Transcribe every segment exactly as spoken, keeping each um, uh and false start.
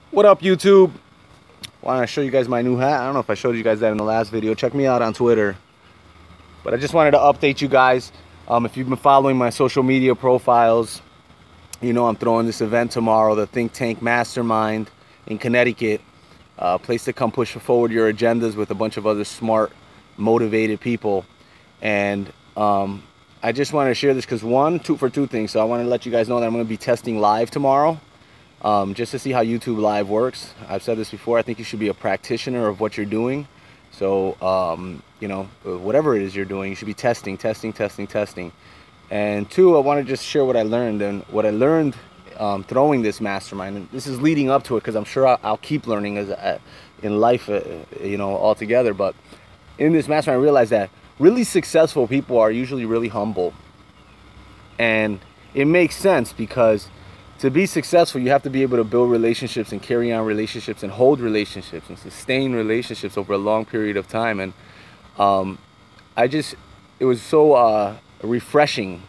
What up, YouTube? Want to show you guys my new hat. I don't know if I showed you guys that in the last video. Check me out on Twitter. But I just wanted to update you guys. Um, if you've been following my social media profiles, you know I'm throwing this event tomorrow, the Think Tank Mastermind in Connecticut. A uh, place to come push forward your agendas with a bunch of other smart, motivated people. And um, I just wanted to share this because one, two for two things. So I want to let you guys know that I'm going to be testing live tomorrow. Um, just to see how YouTube Live works. I've said this before, I think you should be a practitioner of what you're doing. So, um, you know, whatever it is you're doing, you should be testing, testing, testing, testing. And two, I want to just share what I learned. And what I learned um, throwing this mastermind, and this is leading up to it because I'm sure I'll, I'll keep learning as uh, in life, uh, you know, altogether. But in this mastermind, I realized that really successful people are usually really humble. And it makes sense because to be successful, you have to be able to build relationships and carry on relationships and hold relationships and sustain relationships over a long period of time. And um, I just, it was so uh, refreshing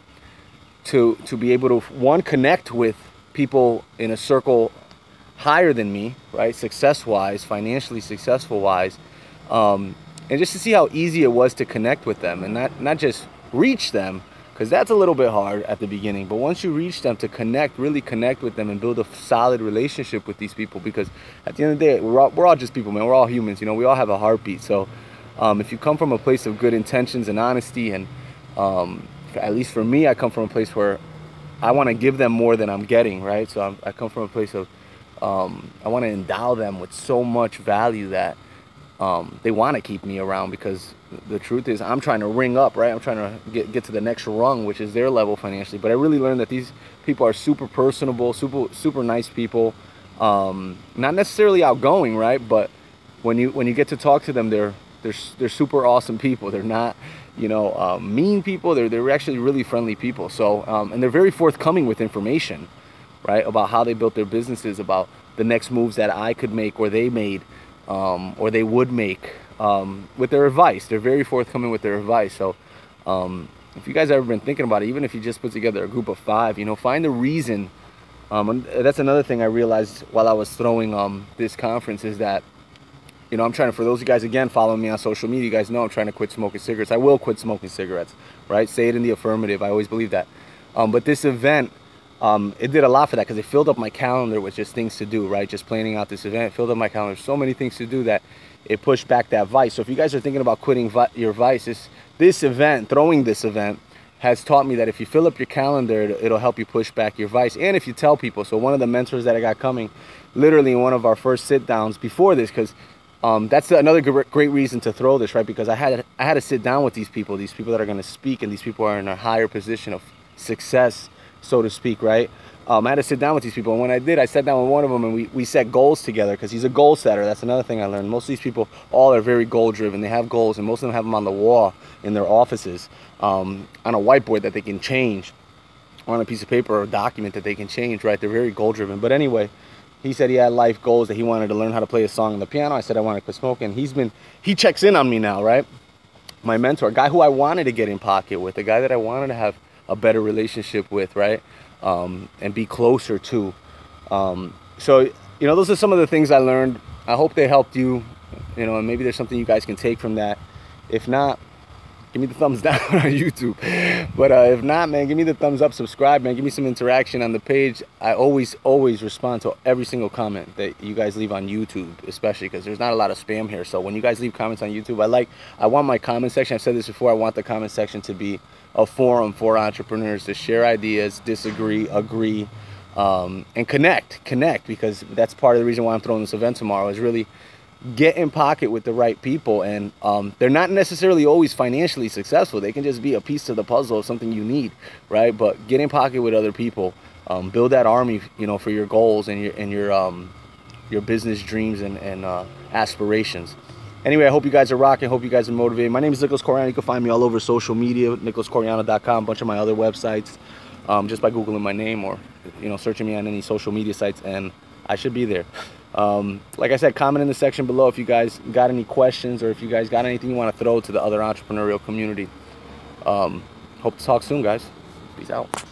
to to be able to, one, connect with people in a circle higher than me, right? Success-wise, financially successful-wise, um, and just to see how easy it was to connect with them and not, not just reach them, because that's a little bit hard at the beginning. But once you reach them, to connect, really connect with them and build a solid relationship with these people, because at the end of the day, we're all, we're all just people, man. We're all humans, you know, we all have a heartbeat. So um, if you come from a place of good intentions and honesty, and um, at least for me, I come from a place where I want to give them more than I'm getting, right? So I'm, I come from a place of, um, I want to endow them with so much value that Um, they want to keep me around, because the truth is I'm trying to ring up, right? I'm trying to get, get to the next rung, which is their level financially. But I really learned that these people are super personable, super super nice people. Um, not necessarily outgoing, right? But when you when you get to talk to them, they're they're they're super awesome people. They're not, you know, uh, mean people. They're they're actually really friendly people. So um, and they're very forthcoming with information, right? About how they built their businesses, about the next moves that I could make or they made. Um, or they would make um, with their advice. They're very forthcoming with their advice. So um, if you guys have ever been thinking about it, even if you just put together a group of five, you know, find a reason. Um, and that's another thing I realized while I was throwing um, this conference, is that, you know, I'm trying to, for those of you guys, again, following me on social media, you guys know I'm trying to quit smoking cigarettes. I will quit smoking cigarettes, right? Say it in the affirmative. I always believe that. Um, but this event, Um, it did a lot for that, because it filled up my calendar with just things to do, right? Just planning out this event, it filled up my calendar. So many things to do that it pushed back that vice. So if you guys are thinking about quitting vi your vice, this, this event, throwing this event, has taught me that if you fill up your calendar, it, it'll help you push back your vice. And if you tell people. So one of the mentors that I got coming, literally in one of our first sit downs before this, because um, that's another great reason to throw this, right? Because I had, I had to sit down with these people, these people that are going to speak, and these people are in a higher position of success, so to speak, right? Um, I had to sit down with these people, and when I did, I sat down with one of them, and we, we set goals together, because he's a goal setter. That's another thing I learned. Most of these people, all are very goal driven. They have goals, and most of them have them on the wall in their offices, um, on a whiteboard that they can change, or on a piece of paper or a document that they can change, right? They're very goal driven. But anyway, he said he had life goals, that he wanted to learn how to play a song on the piano. I said I wanted to quit smoking. He's been, he checks in on me now, right? My mentor, a guy who I wanted to get in pocket with, a guy that I wanted to have a better relationship with, right? Um, and be closer to. Um, so, you know, those are some of the things I learned. I hope they helped you, you know, and maybe there's something you guys can take from that. If not, give me the thumbs down on YouTube. But uh, if not, man, give me the thumbs up, subscribe, man. Give me some interaction on the page. I always, always respond to every single comment that you guys leave on YouTube, especially because there's not a lot of spam here. So when you guys leave comments on YouTube, I like, I want my comment section, I've said this before, I want the comment section to be a forum for entrepreneurs to share ideas, disagree, agree, um, and connect, connect, because that's part of the reason why I'm throwing this event tomorrow, is really get in pocket with the right people. And um, they're not necessarily always financially successful. They can just be a piece to the puzzle of something you need, right? But get in pocket with other people, um, build that army, you know, for your goals and your, and your, um, your business dreams and, and uh, aspirations. Anyway, I hope you guys are rocking. Hope you guys are motivated. My name is Nicholas Coriano. You can find me all over social media, nicholas coriano dot com, a bunch of my other websites, um, just by Googling my name, or, you know, searching me on any social media sites, and I should be there. Um, like I said, comment in the section below if you guys got any questions, or if you guys got anything you want to throw to the other entrepreneurial community. Um, hope to talk soon, guys. Peace out.